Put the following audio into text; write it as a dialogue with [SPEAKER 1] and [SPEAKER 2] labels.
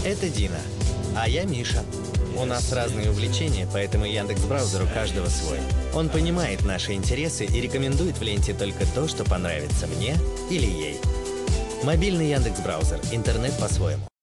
[SPEAKER 1] Это Дина. А я Миша. У нас разные увлечения, поэтому Яндекс.Браузер у каждого свой. Он понимает наши интересы и рекомендует в ленте только то, что понравится мне или ей. Мобильный Яндекс.Браузер. Интернет по-своему.